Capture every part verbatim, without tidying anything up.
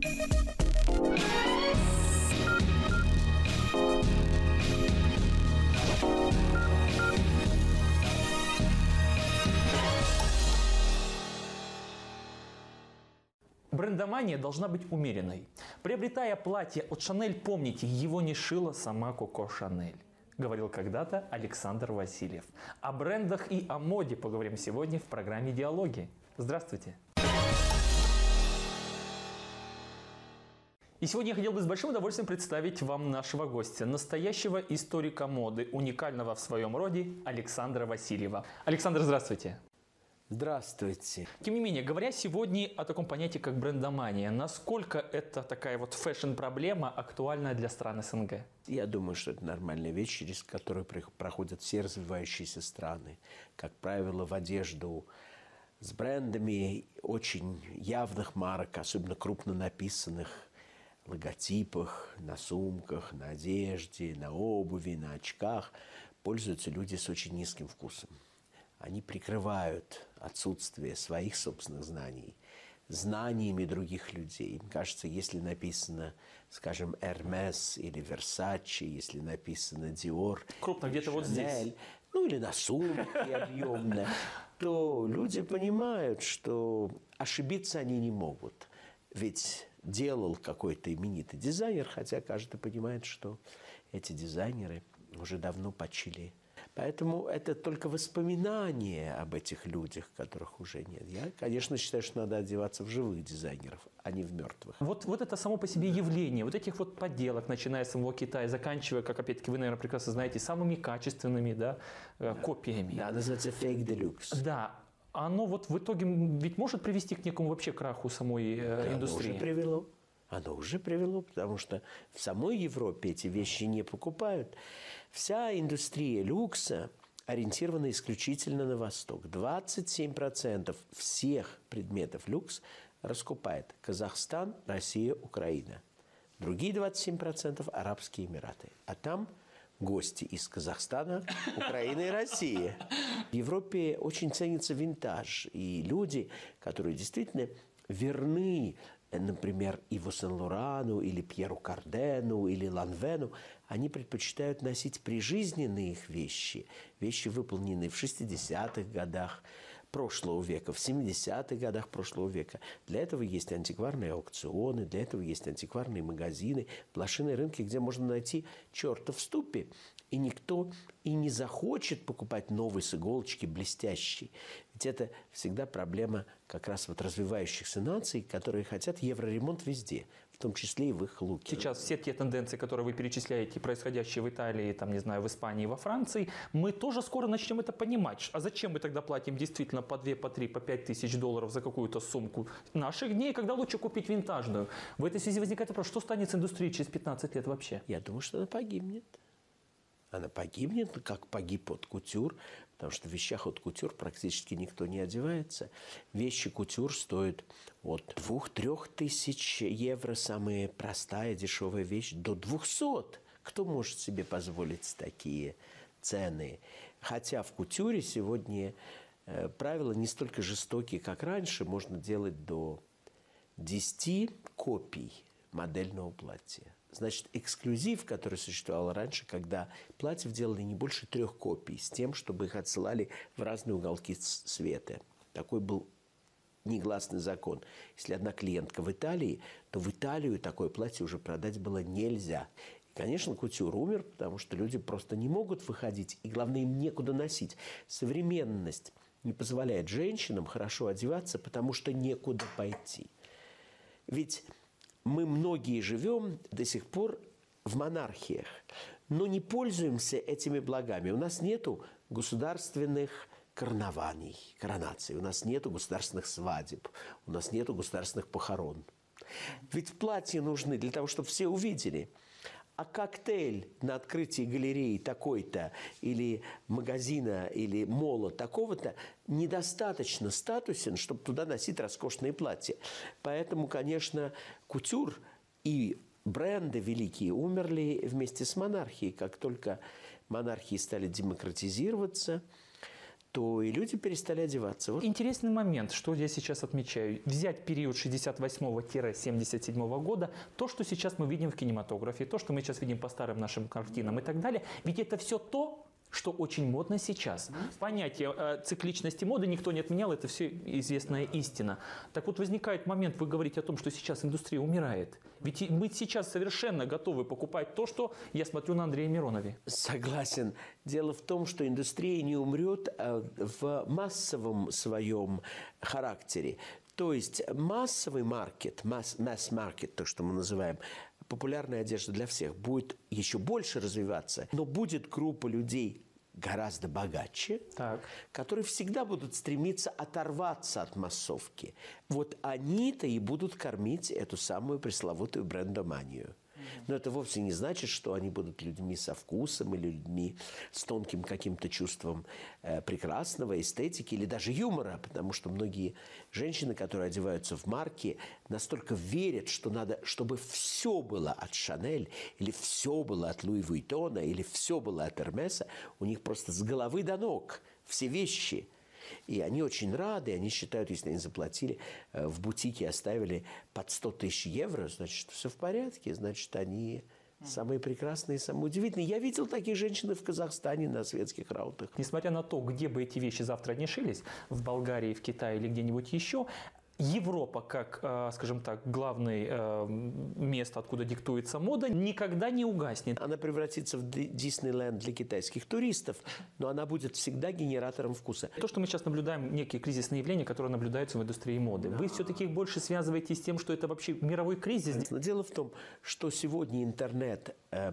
Брендомания должна быть умеренной. Приобретая платье от Шанель, помните, его не шила сама Коко Шанель, говорил когда-то Александр Васильев. О брендах и о моде поговорим сегодня в программе «Диалоги». Здравствуйте! И сегодня я хотел бы с большим удовольствием представить вам нашего гостя, настоящего историка моды, уникального в своем роде Александра Васильева. Александр, здравствуйте! Здравствуйте. Тем не менее, говоря сегодня о таком понятии, как брендомания, насколько это такая вот фэшн-проблема актуальна для стран СНГ? Я думаю, что это нормальная вещь, через которую проходят все развивающиеся страны. Как правило, в одежду с брендами очень явных марок, особенно крупно написанных логотипах, на сумках, на одежде, на обуви, на очках, пользуются люди с очень низким вкусом. Они прикрывают отсутствие своих собственных знаний знаниями других людей. Им кажется, если написано, скажем, Hermes или Versace, если написано Dior, крупно где-то вот здесь, ну или на сумке объемно, то люди понимают, что ошибиться они не могут. Ведь делал какой-то именитый дизайнер, хотя каждый понимает, что эти дизайнеры уже давно почили. Поэтому это только воспоминания об этих людях, которых уже нет. Я, конечно, считаю, что надо одеваться в живых дизайнеров, а не в мертвых. Вот, вот это само по себе явление, вот этих вот подделок, начиная с самого Китая, заканчивая, как опять-таки вы, наверное, прекрасно знаете, самыми качественными, да, да. копиями. Да, называется fake deluxe. Да. Оно вот в итоге ведь может привести к некому вообще краху самой э, да, индустрии? Оно уже привело. Оно уже привело, потому что в самой Европе эти вещи не покупают. Вся индустрия люкса ориентирована исключительно на Восток. двадцать семь процентов всех предметов люкс раскупает Казахстан, Россия, Украина. Другие двадцать семь процентов – Арабские Эмираты. А там гости из Казахстана, Украины и России. В Европе очень ценится винтаж. И люди, которые действительно верны, например, Иву Сен-Лорану, или Пьеру Кардену, или Ланвену, они предпочитают носить прижизненные их вещи, вещи, выполненные в шестидесятых годах прошлого века, в семидесятых годах прошлого века. Для этого есть антикварные аукционы, для этого есть антикварные магазины, блошиные рынки, где можно найти черта в ступе. И никто и не захочет покупать новый с иголочки, блестящий. Ведь это всегда проблема как раз вот развивающихся наций, которые хотят евроремонт везде, в том числе и в их луке. Сейчас все те тенденции, которые вы перечисляете, происходящие в Италии, там, не знаю, в Испании, во Франции, мы тоже скоро начнем это понимать. А зачем мы тогда платим действительно по две, по три, по пять тысяч долларов за какую-то сумку наших дней, когда лучше купить винтажную? В этой связи возникает вопрос, что станет с индустрией через пятнадцать лет вообще? Я думаю, что она погибнет. Она погибнет, как погиб от кутюр, потому что в вещах от кутюр практически никто не одевается. Вещи кутюр стоят от двух-трёх тысяч евро, самая простая дешевая вещь, до двухсот. Кто может себе позволить такие цены? Хотя в кутюре сегодня э, правила не столько жестокие, как раньше. Можно делать до десяти копий модельного платья. Значит, эксклюзив, который существовал раньше, когда платьев делали не больше трех копий, с тем, чтобы их отсылали в разные уголки света. Такой был негласный закон. Если одна клиентка в Италии, то в Италию такое платье уже продать было нельзя. И, конечно, кутюр умер, потому что люди просто не могут выходить, и, главное, им некуда носить. Современность не позволяет женщинам хорошо одеваться, потому что некуда пойти. Ведь мы многие живем до сих пор в монархиях, но не пользуемся этими благами. У нас нету государственных карнаваний, коронаций, у нас нету государственных свадеб, у нас нету государственных похорон. Ведь платья нужны для того, чтобы все увидели. А коктейль на открытии галереи такой-то, или магазина, или мола такого-то, недостаточно статусен, чтобы туда носить роскошные платья. Поэтому, конечно, кутюр и бренды великие умерли вместе с монархией. Как только монархии стали демократизироваться, то и люди перестали одеваться. Вот. Интересный момент, что я сейчас отмечаю. Взять период шестьдесят восьмого — семьдесят седьмого года, то, что сейчас мы видим в кинематографе, то, что мы сейчас видим по старым нашим картинам и так далее, ведь это все то, что очень модно сейчас. Понятие э, цикличности моды никто не отменял, это все известная истина. Так вот, возникает момент, вы говорите о том, что сейчас индустрия умирает. Ведь мы сейчас совершенно готовы покупать то, что я смотрю на Андрея Миронове. Согласен. Дело в том, что индустрия не умрет в массовом своем характере. То есть массовый маркет, масс-маркет, то, что мы называем, популярная одежда для всех, будет еще больше развиваться, но будет группа людей гораздо богаче, так. которые всегда будут стремиться оторваться от массовки. Вот они-то и будут кормить эту самую пресловутую брендоманию. Но это вовсе не значит, что они будут людьми со вкусом или людьми с тонким каким-то чувством э, прекрасного, эстетики или даже юмора, потому что многие женщины, которые одеваются в марки, настолько верят, что надо, чтобы все было от Шанель, или все было от Луи Вуиттона, или все было от Эрмеса, у них просто с головы до ног все вещи. И они очень рады, они считают, если они заплатили э, в бутике, оставили под сто тысяч евро, значит, все в порядке, значит, они самые прекрасные, самые удивительные. Я видел таких женщин в Казахстане на светских раутах. Несмотря на то, где бы эти вещи завтра не шились, в Болгарии, в Китае или где-нибудь еще, Европа, как, скажем так, главное место, откуда диктуется мода, никогда не угаснет. Она превратится в Диснейленд для китайских туристов, но она будет всегда генератором вкуса. То, что мы сейчас наблюдаем, некие кризисные явления, которые наблюдаются в индустрии моды, вы все-таки их больше связываете с тем, что это вообще мировой кризис? Но дело в том, что сегодня интернет э,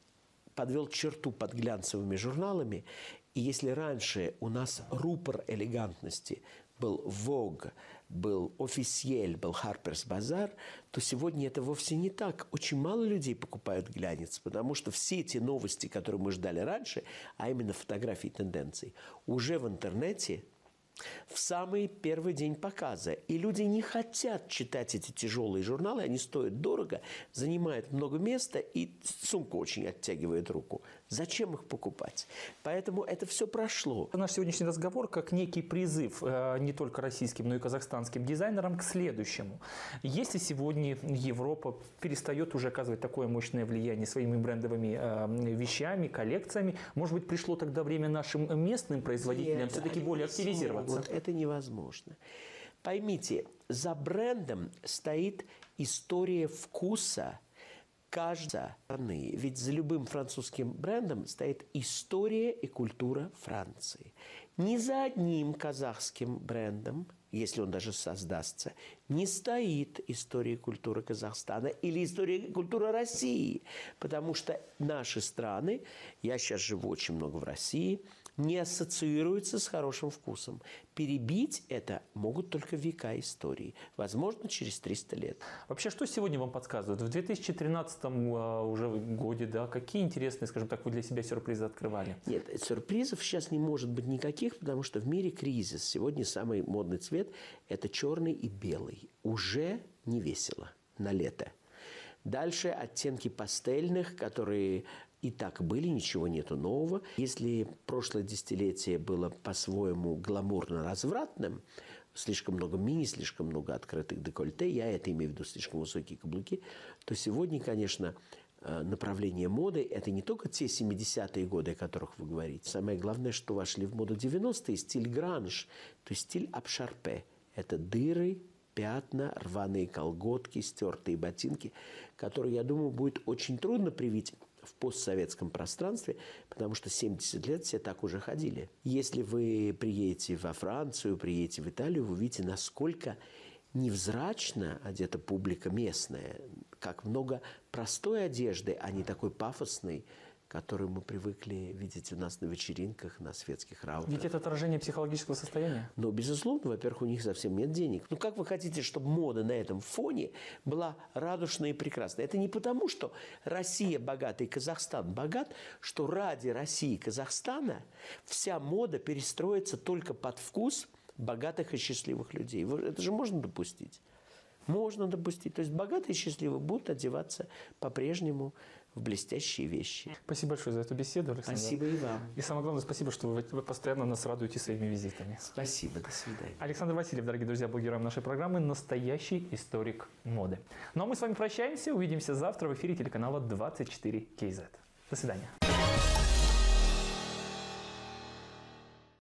подвел черту под глянцевыми журналами, и если раньше у нас рупор элегантности был Vogue, был Officiel, был Harper's Bazaar, то сегодня это вовсе не так. Очень мало людей покупают глянец, потому что все эти новости, которые мы ждали раньше, а именно фотографии тенденций, уже в интернете в самый первый день показа. И люди не хотят читать эти тяжелые журналы, они стоят дорого, занимают много места, и сумка очень оттягивает руку. Зачем их покупать? Поэтому это все прошло. Наш сегодняшний разговор как некий призыв э, не только российским, но и казахстанским дизайнерам к следующему. Если сегодня Европа перестает уже оказывать такое мощное влияние своими брендовыми э, вещами, коллекциями, может быть, пришло тогда время нашим местным производителям все-таки более активизироваться? Вот это невозможно. Поймите, за брендом стоит история вкуса каждой страны. Ведь за любым французским брендом стоит история и культура Франции. Ни за одним казахским брендом, если он даже создастся, не стоит история и культура Казахстана или история и культура России. Потому что наши страны, я сейчас живу очень много в России, не ассоциируются с хорошим вкусом. Перебить это могут только века истории. Возможно, через триста лет. Вообще, что сегодня вам подсказывают? В две тысячи тринадцатом uh, уже годе, да, какие интересные, скажем так, вы для себя сюрпризы открывали? Нет, сюрпризов сейчас не может быть никаких, потому что в мире кризис. Сегодня самый модный цвет – это черный и белый. Уже не весело на лето. Дальше оттенки пастельных, которые и так были, ничего нету нового. Если прошлое десятилетие было по-своему гламурно-развратным, слишком много мини, слишком много открытых декольте, я это имею в виду, слишком высокие каблуки, то сегодня, конечно, направление моды – это не только те семидесятые годы, о которых вы говорите. Самое главное, что вошли в моду девяностые, стиль гранж, то есть стиль абшарпе. Это дыры, пятна, рваные колготки, стертые ботинки, которые, я думаю, будет очень трудно привить в постсоветском пространстве, потому что семьдесят лет все так уже ходили. Если вы приедете во Францию, приедете в Италию, вы увидите, насколько невзрачно одета публика местная, как много простой одежды, а не такой пафосной, которую мы привыкли видеть у нас на вечеринках, на светских раутах. Ведь это отражение психологического состояния? Ну, безусловно, во-первых, у них совсем нет денег. Ну, как вы хотите, чтобы мода на этом фоне была радужная и прекрасная? Это не потому, что Россия богата и Казахстан богат, что ради России и Казахстана вся мода перестроится только под вкус богатых и счастливых людей. Это же можно допустить? Можно допустить. То есть богатые и счастливые будут одеваться по-прежнему в блестящие вещи. Спасибо большое за эту беседу, Александр. Спасибо и вам. И самое главное, спасибо, что вы, вы постоянно нас радуете своими визитами. Спасибо, до свидания. Александр Васильев, дорогие друзья, был героем нашей программы «Настоящий историк моды». Ну а мы с вами прощаемся, увидимся завтра в эфире телеканала двадцать четыре кей зет. До свидания.